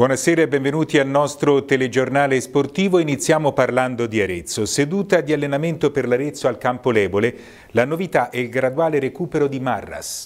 Buonasera e benvenuti al nostro telegiornale sportivo. Iniziamo parlando di Arezzo. Seduta di allenamento per l'Arezzo al Campo Lebole. La novità è il graduale recupero di Marras.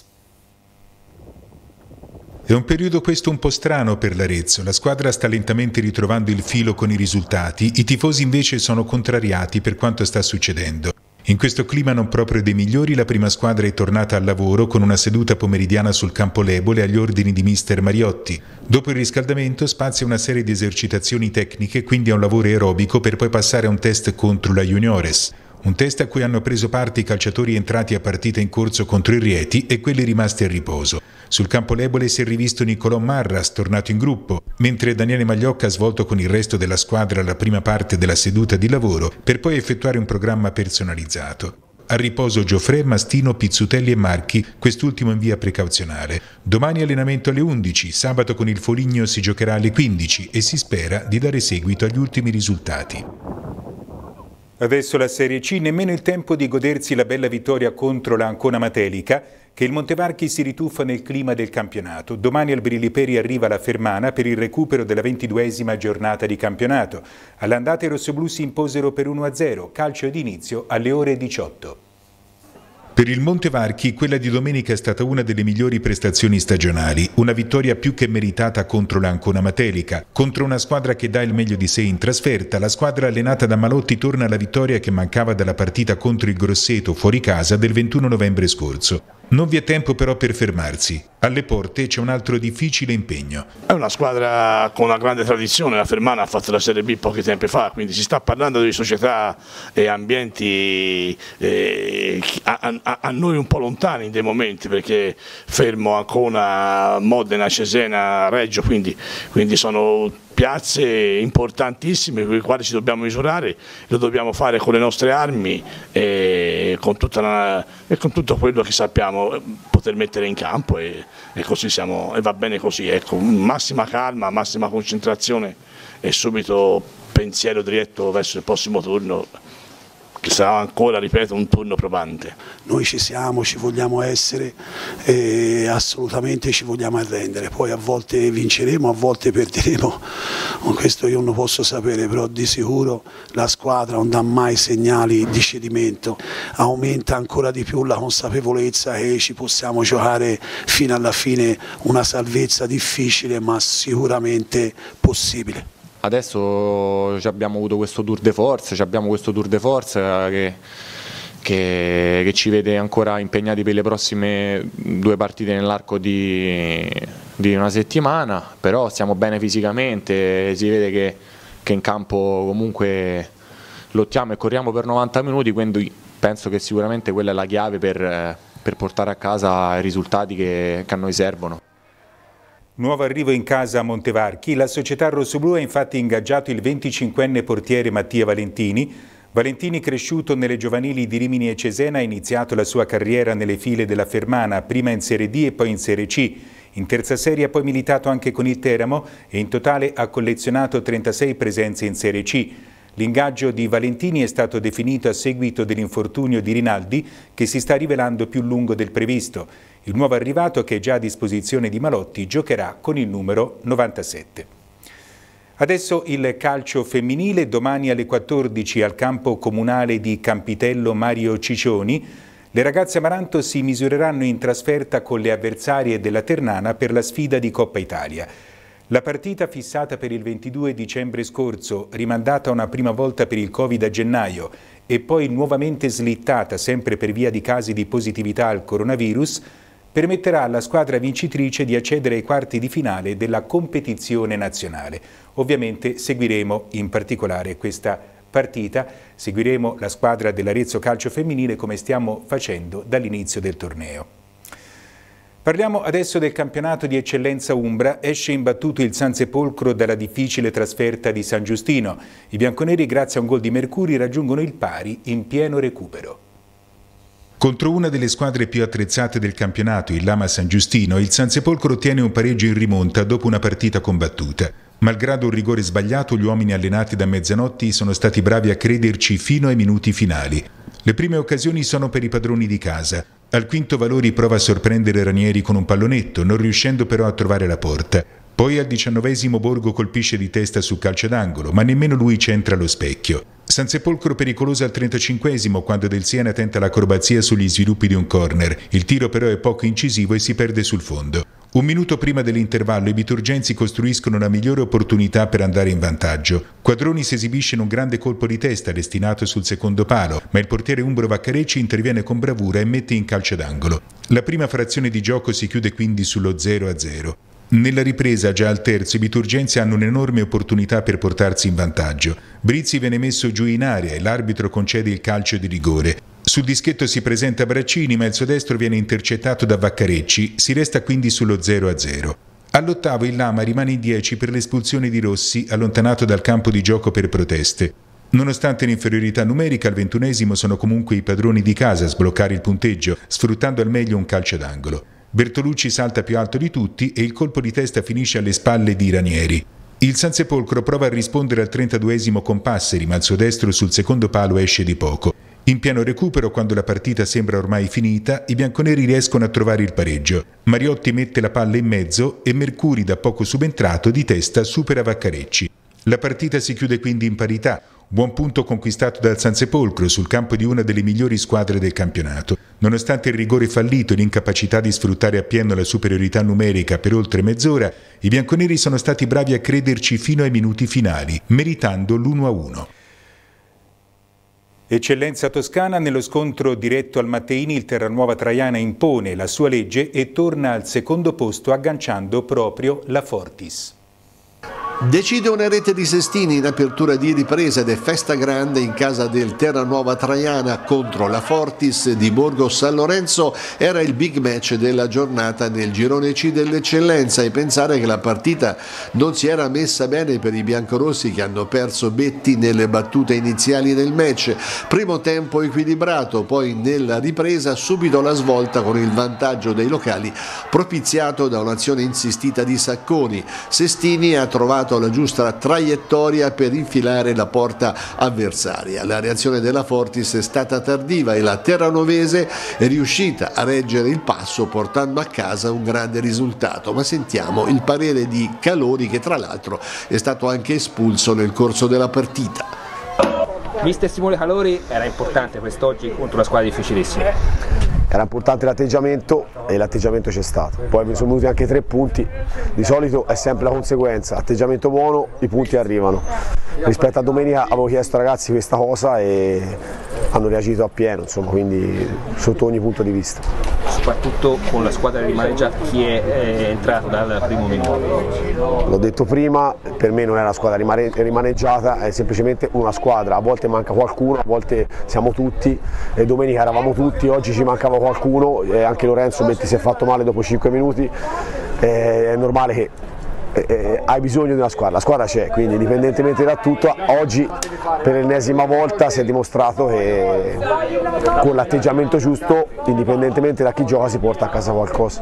È un periodo questo un po' strano per l'Arezzo. La squadra sta lentamente ritrovando il filo con i risultati. I tifosi invece sono contrariati per quanto sta succedendo. In questo clima non proprio dei migliori, la prima squadra è tornata al lavoro con una seduta pomeridiana sul Campo Lebole agli ordini di mister Mariotti. Dopo il riscaldamento spazia una serie di esercitazioni tecniche, quindi a un lavoro aerobico per poi passare a un test contro la Juniores. Un test a cui hanno preso parte i calciatori entrati a partita in corso contro il Rieti e quelli rimasti a riposo. Sul Campo Lebole si è rivisto Nicolò Marras, tornato in gruppo, mentre Daniele Magliocca ha svolto con il resto della squadra la prima parte della seduta di lavoro per poi effettuare un programma personalizzato. A riposo Gioffrè, Mastino, Pizzutelli e Marchi, quest'ultimo in via precauzionale. Domani allenamento alle 11, sabato con il Foligno si giocherà alle 15 e si spera di dare seguito agli ultimi risultati. Adesso la Serie C, nemmeno il tempo di godersi la bella vittoria contro la Ancona Matelica, che il Montevarchi si rituffa nel clima del campionato. Domani al Briliperi arriva la Fermana per il recupero della 22esima giornata di campionato. All'andata i rossoblù si imposero per 1-0, calcio d'inizio alle ore 18. Per il Montevarchi quella di domenica è stata una delle migliori prestazioni stagionali, una vittoria più che meritata contro l'Ancona Matelica. Contro una squadra che dà il meglio di sé in trasferta, la squadra allenata da Malotti torna alla vittoria che mancava dalla partita contro il Grosseto fuori casa del 21 novembre scorso. Non vi è tempo però per fermarsi. Alle porte c'è un altro difficile impegno. È una squadra con una grande tradizione, la Fermana ha fatto la Serie B pochi tempi fa, quindi si sta parlando di società e ambienti a noi un po' lontani in dei momenti, perché Fermo, Ancona, Modena, Cesena, Reggio, quindi sono piazze importantissime con le quali ci dobbiamo misurare, lo dobbiamo fare con le nostre armi e con tutto quello che sappiamo poter mettere in campo e così siamo, e va bene così, ecco, massima calma, massima concentrazione e subito pensiero diretto verso il prossimo turno, che sarà ancora, ripeto, un turno probante. Noi ci siamo, ci vogliamo essere e assolutamente ci vogliamo arrendere, poi a volte vinceremo, a volte perderemo, questo io non lo posso sapere, però di sicuro la squadra non dà mai segnali di cedimento, aumenta ancora di più la consapevolezza che ci possiamo giocare fino alla fine, una salvezza difficile ma sicuramente possibile. Adesso abbiamo avuto questo tour de force, che ci vede ancora impegnati per le prossime 2 partite nell'arco di una settimana, però stiamo bene fisicamente, si vede che in campo comunque lottiamo e corriamo per 90 minuti, quindi penso che sicuramente quella è la chiave per portare a casa i risultati che a noi servono. Nuovo arrivo in casa a Montevarchi. La società rossoblù ha infatti ingaggiato il 25enne portiere Mattia Valentini. Valentini, cresciuto nelle giovanili di Rimini e Cesena, ha iniziato la sua carriera nelle file della Fermana, prima in Serie D e poi in Serie C. In terza serie ha poi militato anche con il Teramo e in totale ha collezionato 36 presenze in Serie C. L'ingaggio di Valentini è stato definito a seguito dell'infortunio di Rinaldi, che si sta rivelando più lungo del previsto. Il nuovo arrivato, che è già a disposizione di Malotti, giocherà con il numero 97. Adesso il calcio femminile, domani alle 14 al campo comunale di Campitello Mario Ciccioni. Le ragazze Amaranto si misureranno in trasferta con le avversarie della Ternana per la sfida di Coppa Italia. La partita, fissata per il 22 dicembre scorso, rimandata una prima volta per il Covid a gennaio e poi nuovamente slittata sempre per via di casi di positività al coronavirus, permetterà alla squadra vincitrice di accedere ai quarti di finale della competizione nazionale. Ovviamente seguiremo in particolare questa partita, seguiremo la squadra dell'Arezzo Calcio Femminile come stiamo facendo dall'inizio del torneo. Parliamo adesso del campionato di eccellenza Umbra. Esce imbattuto il Sansepolcro dalla difficile trasferta di San Giustino. I bianconeri, grazie a un gol di Mercuri, raggiungono il pari in pieno recupero. Contro una delle squadre più attrezzate del campionato, il Lama San Giustino, il Sansepolcro ottiene un pareggio in rimonta dopo una partita combattuta. Malgrado un rigore sbagliato, gli uomini allenati da Mezzanotti sono stati bravi a crederci fino ai minuti finali. Le prime occasioni sono per i padroni di casa. Al quinto Valori prova a sorprendere Ranieri con un pallonetto, non riuscendo però a trovare la porta. Poi al 19esimo Borgo colpisce di testa su calcio d'angolo, ma nemmeno lui centra lo specchio. Sansepolcro pericoloso al 35esimo quando Del Siena tenta l'acrobazia sugli sviluppi di un corner. Il tiro però è poco incisivo e si perde sul fondo. Un minuto prima dell'intervallo i biturgensi costruiscono una migliore opportunità per andare in vantaggio. Quadroni si esibisce in un grande colpo di testa destinato sul secondo palo, ma il portiere umbro Vaccarecci interviene con bravura e mette in calcio d'angolo. La prima frazione di gioco si chiude quindi sullo 0-0. Nella ripresa, già al terzo, i biturgensi hanno un'enorme opportunità per portarsi in vantaggio. Brizzi viene messo giù in aria e l'arbitro concede il calcio di rigore. Sul dischetto si presenta Braccini, ma il suo destro viene intercettato da Vaccarecci, si resta quindi sullo 0-0. All'8° il Lama rimane in 10 per l'espulsione di Rossi, allontanato dal campo di gioco per proteste. Nonostante l'inferiorità numerica, al 21esimo sono comunque i padroni di casa a sbloccare il punteggio, sfruttando al meglio un calcio d'angolo. Bertolucci salta più alto di tutti e il colpo di testa finisce alle spalle di Ranieri. Il Sansepolcro prova a rispondere al 32esimo con Passeri, ma il suo destro sul secondo palo esce di poco. In piano recupero, quando la partita sembra ormai finita, i bianconeri riescono a trovare il pareggio. Mariotti mette la palla in mezzo e Mercuri, da poco subentrato, di testa supera Vaccarecci. La partita si chiude quindi in parità. Buon punto conquistato dal Sansepolcro sul campo di una delle migliori squadre del campionato. Nonostante il rigore fallito e l'incapacità di sfruttare appieno la superiorità numerica per oltre mezz'ora, i bianconeri sono stati bravi a crederci fino ai minuti finali, meritando l'1-1. Eccellenza toscana, nello scontro diretto al Matteini il Terranuova Traiana impone la sua legge e torna al secondo posto agganciando proprio la Fortis. Decide una rete di Sestini in apertura di ripresa ed è festa grande in casa del Terranuova Traiana contro la Fortis di Borgo San Lorenzo. Era il big match della giornata nel girone C dell'Eccellenza e pensare che la partita non si era messa bene per i biancorossi che hanno perso Betti nelle battute iniziali del match. Primo tempo equilibrato, poi nella ripresa subito la svolta con il vantaggio dei locali propiziato da un'azione insistita di Sacconi. Sestini ha trovato la giusta traiettoria per infilare la porta avversaria. La reazione della Fortis è stata tardiva e la terranovese è riuscita a reggere il passo portando a casa un grande risultato, ma sentiamo il parere di Calori, che tra l'altro è stato anche espulso nel corso della partita. Mister Simone Calori, era importante quest'oggi contro una squadra difficilissima. Era importante l'atteggiamento e l'atteggiamento c'è stato, poi mi sono venuti anche 3 punti, di solito è sempre la conseguenza, atteggiamento buono, i punti arrivano. Rispetto a domenica avevo chiesto ai ragazzi questa cosa e hanno reagito appieno, insomma, quindi sotto ogni punto di vista. Soprattutto con la squadra rimaneggiata, chi è entrato dal primo minuto? L'ho detto prima, per me non è una squadra rimaneggiata, è semplicemente una squadra, a volte manca qualcuno, a volte siamo tutti, e domenica eravamo tutti, oggi ci mancava qualcuno, e anche Lorenzo Betti si è fatto male dopo 5 minuti, è normale che hai bisogno di una squadra, la squadra c'è, quindi indipendentemente da tutto, oggi per l'ennesima volta si è dimostrato che con l'atteggiamento giusto, indipendentemente da chi gioca, si porta a casa qualcosa.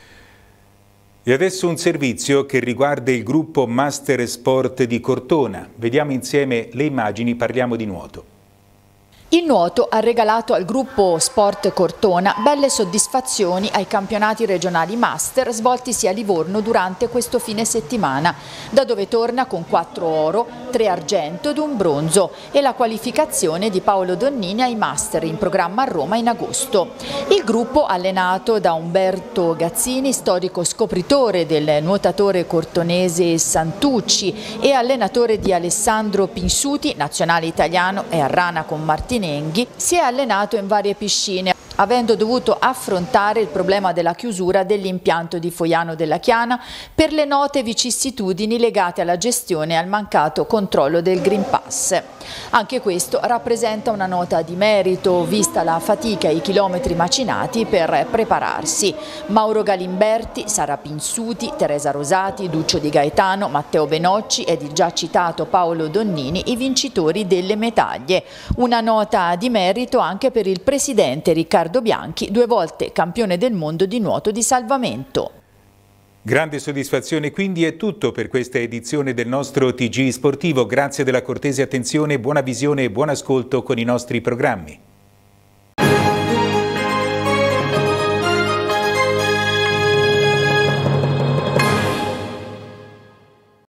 E adesso un servizio che riguarda il gruppo Master Sport di Cortona. Vediamo insieme le immagini, parliamo di nuoto. Il nuoto ha regalato al gruppo Sport Cortona belle soddisfazioni ai campionati regionali master svoltisi a Livorno durante questo fine settimana, da dove torna con 4 oro, 3 argento ed un bronzo e la qualificazione di Paolo Donnini ai master in programma a Roma in agosto. Il gruppo, allenato da Umberto Gazzini, storico scopritore del nuotatore cortonese Santucci e allenatore di Alessandro Pinsuti, nazionale italiano e a rana con Martinenghi, si è allenato in varie piscine, avendo dovuto affrontare il problema della chiusura dell'impianto di Foiano della Chiana per le note vicissitudini legate alla gestione e al mancato controllo del Green Pass. Anche questo rappresenta una nota di merito, vista la fatica e i chilometri macinati per prepararsi. Mauro Galimberti, Sara Pinsuti, Teresa Rosati, Duccio Di Gaetano, Matteo Benocci ed il già citato Paolo Donnini i vincitori delle medaglie. Una nota di merito anche per il presidente Riccardo Bianchi, 2 volte campione del mondo di nuoto di salvamento. Grande soddisfazione, quindi è tutto per questa edizione del nostro TG Sportivo. Grazie della cortese attenzione, buona visione e buon ascolto con i nostri programmi.